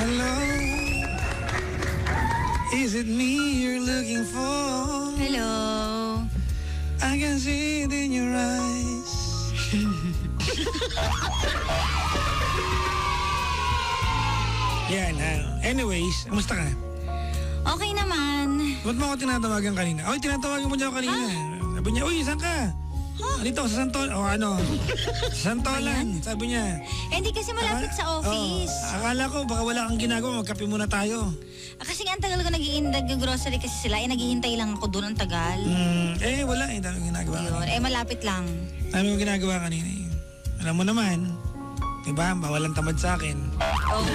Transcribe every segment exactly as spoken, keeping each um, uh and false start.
Hello? Is it me you're looking for? Hello? I can see it in your eyes. Yan, ha. Anyways, kamusta ka? Okay naman. Ba't mo ako tinatawagan kanina? Oy, tinatawagan mo niya ako kanina. Sabi niya, uy, saan ka? Huh? Dito, sa Santol. O ano? Sa Santolan. Sabi niya. Eh, hindi kasi malapit Aka- sa office. Oh, akala ko, baka wala kang ginagawa. Magkape muna tayo. Ah, kasi nga, ang tagal ko nag-grocery kasi sila. Eh, naghihintay lang ako doon ang tagal. Mm, eh, wala. Eh, dami ginagawa. Yun. Eh, malapit lang. Dami ko ginagawa kanina. Eh. Alam mo naman, diba? Bawalan tamad sa akin. Oh.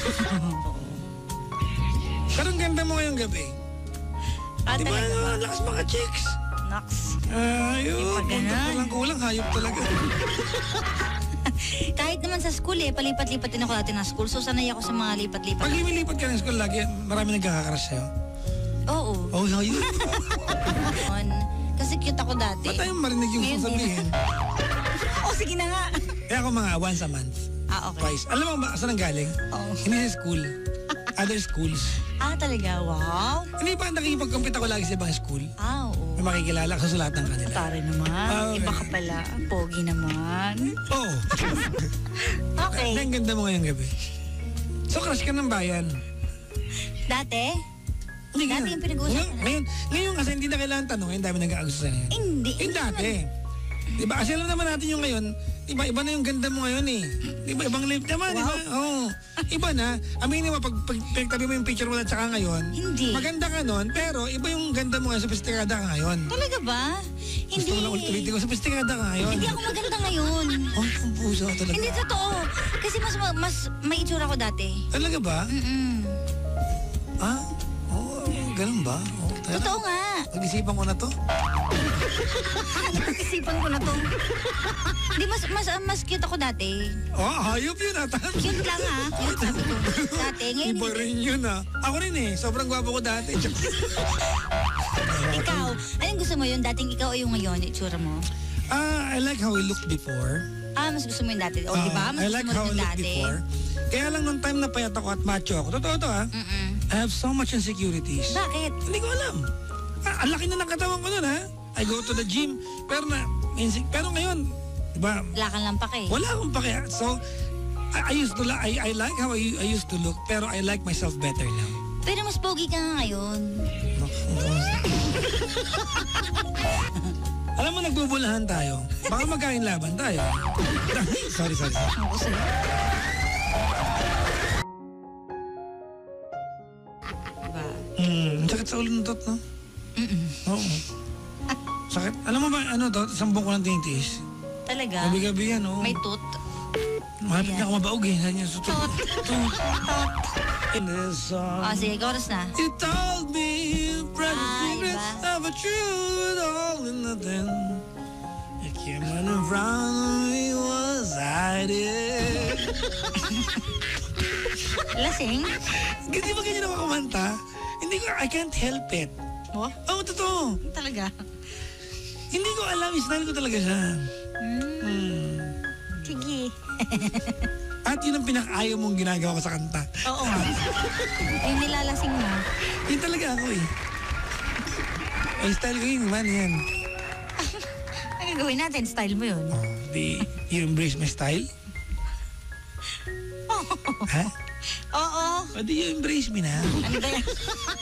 Pero ang ganda mo ngayong gabi. Ah, Diba? talaga ba? Ang lakas mga chicks. Nox. Ayun. Di pa Punta ganun. ko lang kulang. Hayop talaga. Kahit naman sa school eh, palipat-lipat din ako dati ng school. So, sanay ako sa mga lipat-lipat. Pag lumilipat ka ng school, lagi marami nagkakakrush sa'yo. Oo. Oh, hayop. On. Kasi cute ako dati. Ba't tayo marinig yung Ngayon sasabihin? Oh, sige na nga. Kaya ako mga once a month. Ah, okay. Twice. Alam mo ba, saan ang galing? Oo. Hindi sa school. Other schools. Ah, talaga? Wow. Hindi ba nakikipag-compete ako lagi sa ibang school? Ah, oo. May makikilala ka sa lahat ng kanila. Tari naman. Ah, okay. Iba ka pala. Pogi naman. Oo. Oh. Okay. Ang ganda mo ngayong gabi. So, crush ka ng bayan. Dati? Hindi Dati nga. yung pinag-uusapan Ngayon, ngayon, ngayon kasi hindi na kailangan tanongin, dami nag-aagusto sa ngayon. Hindi. Yung dati. Diba? Kasi alam naman natin yung ngayon, diba, iba na yung ganda mo ngayon eh. Diba, ibang lift naman, Wow. diba? Oo. Iba na. Aminin mo, pag, pag pinagtabi mo yung picture mo at saka ngayon, Hindi. maganda ka nun, pero iba yung ganda mo ngayon, sophisticada ka ngayon. Talaga ba? Hindi. Gusto mo na ulit-ulitin ko, sophisticada ka ngayon. Hindi ako maganda ngayon. Oh, ang puso talaga. Hindi totoo. Kasi mas mas may itsura ko dati. Talaga ba? Mm-mm. Ah? Oo, oh, ganun ba? Oh, talaga. Totoo nga. Pag-isipan ko na to. Napag-isipan ko na to. Hindi, mas, mas, mas cute ako dati. Oh, hayop yun ah. Cute lang ha. Cute sabi ko. Dati. Ngayon, Iba rin yun ah. Ako rin eh. Sobrang gwapo ko dati. ikaw. Anong gusto mo yun? Dating ikaw o yung ngayon, itsura mo? Ah, I like how I looked before. Ah, mas gusto mo yung dati. O, di ba? Ah, Mas I gusto like mo how I yung looked dati. before. Kaya lang nung time na payat ako at macho ako. Totoo to ah. Mm-mm. I have so much insecurities. Bakit? Hindi ko alam. Ah, ang laki na ng katawan ko nun ha. I go to the gym. Pero na, insig- pero ngayon, di ba? Wala kang lampak eh. Wala akong pakiya. So, I, I used to li- I, I like how I, I used to look, pero I like myself better now. Pero mas pogi ka nga ngayon. Alam mo, nagbubulahan tayo. Baka magkain laban tayo. sorry, sorry. Ako sa'yo. Diba? Hmm, ang sakit sa ulo ng tot, no? Mm-mm. Oo. Sakit. Alam mo ba, ano to? Sambong ko ng tinitiis. Talaga? Gabi-gabi yan, oo. May tooth. Malapit na ako mabaog eh. Sabi niya, so, tot. Tot. Tot. In this song. Ah, sige, chorus na. You told me you brought the Ah, secrets iba. of a truth all in nothing. You came running from me was hiding. Lasing? Hindi ba ganyan ako kumanta? Hindi ko, I can't help it. Oh? Oo, totoo. Talaga? Hindi ko alam, style ko talaga siya. Mm. Hmm. Sige. At yun ang pinaka-ayaw mong ginagawa ko sa kanta. Oo nga. Yung nilalasing mo. Yun talaga ako eh. Ay, style ko yun, man, yan. Ang gagawin natin, style mo yun. Oh, di, you embrace my style? Ha? Oo. O di you embrace me na. Ano ba yan?